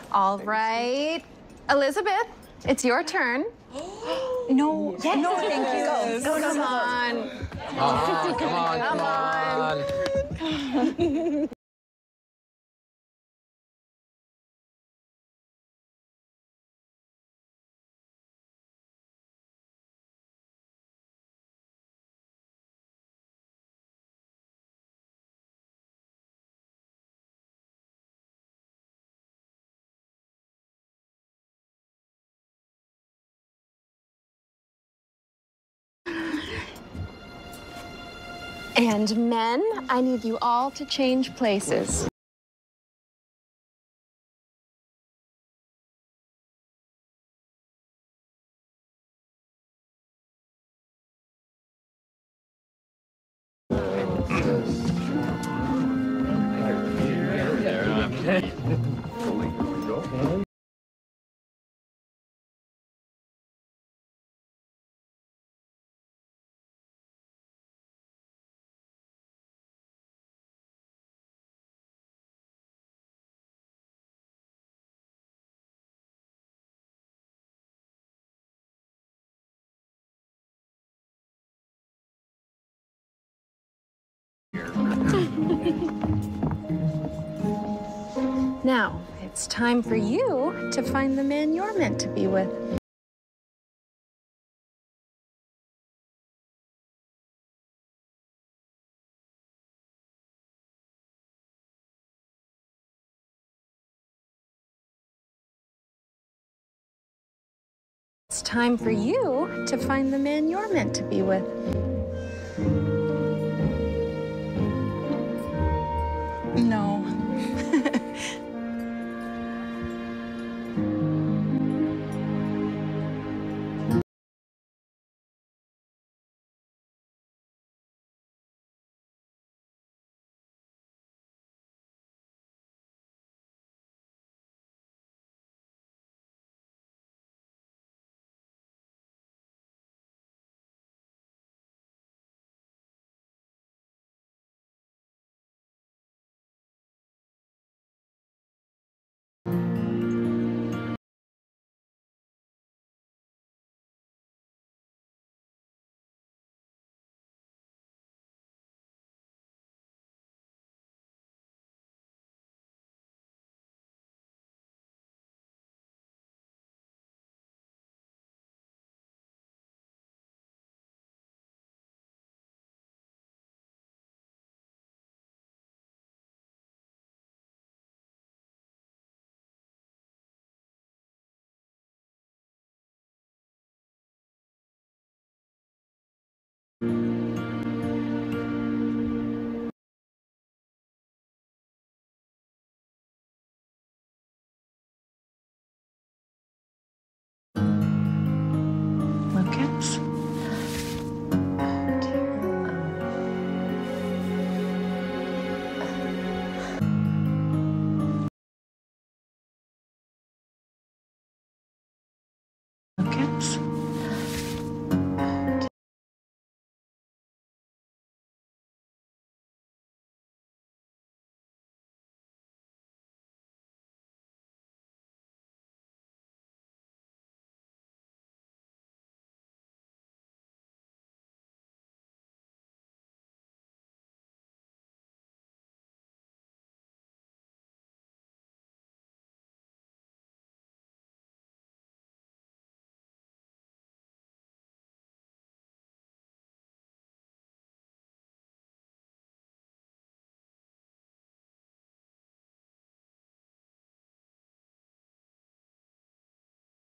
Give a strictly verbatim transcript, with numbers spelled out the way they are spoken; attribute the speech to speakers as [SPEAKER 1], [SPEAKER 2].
[SPEAKER 1] All right. Elizabeth, it's your turn.
[SPEAKER 2] No, yes. no, thank you.
[SPEAKER 1] Go, go, come on.
[SPEAKER 3] Oh, come on, come on.
[SPEAKER 1] And men, I need you all to change places. Now, it's time for you to find the man you're meant to be with. It's time for you to find the man you're meant to be with.
[SPEAKER 2] No.
[SPEAKER 1] Lucas? Lucas?